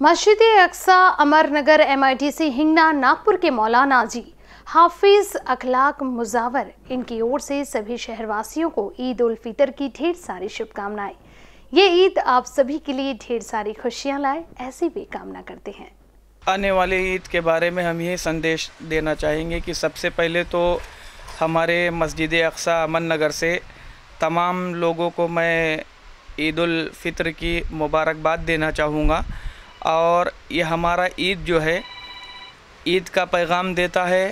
मस्जिद अक्सा अमरनगर MITC हिंगना नागपुर के मौलाना जी हाफिज अखलाक मुजावर इनकी ओर से सभी शहरवासियों को ईद उल फितर की ढेर सारी शुभकामनाएं। ये ईद आप सभी के लिए ढेर सारी खुशियां लाए, ऐसी भी कामना करते हैं। आने वाले ईद के बारे में हम ये संदेश देना चाहेंगे कि सबसे पहले तो हमारे मस्जिद अक्सा अमरनगर से तमाम लोगों को मैं ईद उल फितर की मुबारकबाद देना चाहूँगा। और ये हमारा ईद जो है ईद का पैगाम देता है,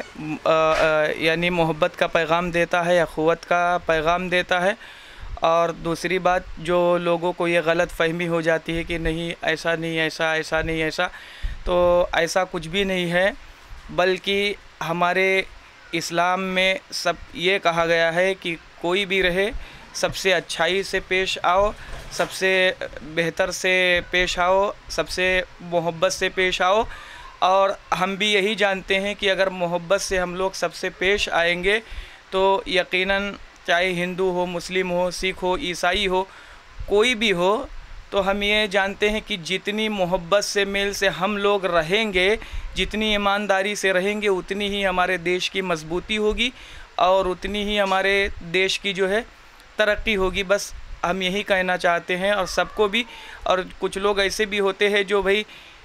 यानी मोहब्बत का पैगाम देता है, अखुवत का पैगाम देता है। और दूसरी बात, जो लोगों को ये गलत फहमी हो जाती है कि नहीं ऐसा नहीं ऐसा ऐसा नहीं ऐसा, तो ऐसा कुछ भी नहीं है, बल्कि हमारे इस्लाम में सब ये कहा गया है कि कोई भी रहे सबसे अच्छाई से पेश आओ, सबसे बेहतर से पेश आओ, सबसे मोहब्बत से पेश आओ। और हम भी यही जानते हैं कि अगर मोहब्बत से हम लोग सबसे पेश आएंगे तो यकीनन चाहे हिंदू हो, मुस्लिम हो, सिख हो, ईसाई हो, कोई भी हो, तो हम ये जानते हैं कि जितनी मोहब्बत से मेल से हम लोग रहेंगे, जितनी ईमानदारी से रहेंगे, उतनी ही हमारे देश की मजबूती होगी और उतनी ही हमारे देश की जो है तरक्की होगी। बस हम यही कहना चाहते हैं और सबको भी। और कुछ लोग ऐसे भी होते हैं जो भाई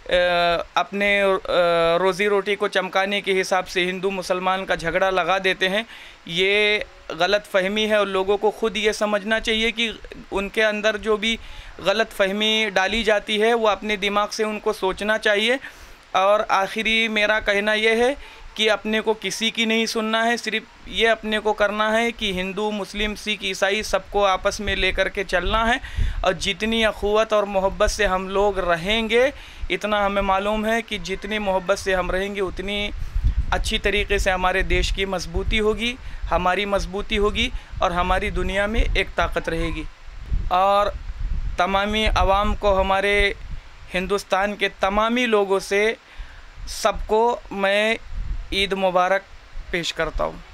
अपने रोज़ी रोटी को चमकाने के हिसाब से हिंदू मुसलमान का झगड़ा लगा देते हैं। ये गलत फहमी है और लोगों को ख़ुद ये समझना चाहिए कि उनके अंदर जो भी गलत फहमी डाली जाती है वो अपने दिमाग से उनको सोचना चाहिए। और आखिरी मेरा कहना यह है कि अपने को किसी की नहीं सुनना है, सिर्फ ये अपने को करना है कि हिंदू, मुस्लिम, सिख, ईसाई सबको आपस में लेकर के चलना है। और जितनी अखुवत और मोहब्बत से हम लोग रहेंगे, इतना हमें मालूम है कि जितनी मोहब्बत से हम रहेंगे उतनी अच्छी तरीके से हमारे देश की मजबूती होगी, हमारी मजबूती होगी और हमारी दुनिया में एक ताकत रहेगी। और तमामी आवाम को, हमारे हिंदुस्तान के तमामी लोगों से सबको मैं ईद मुबारक पेश करता हूँ।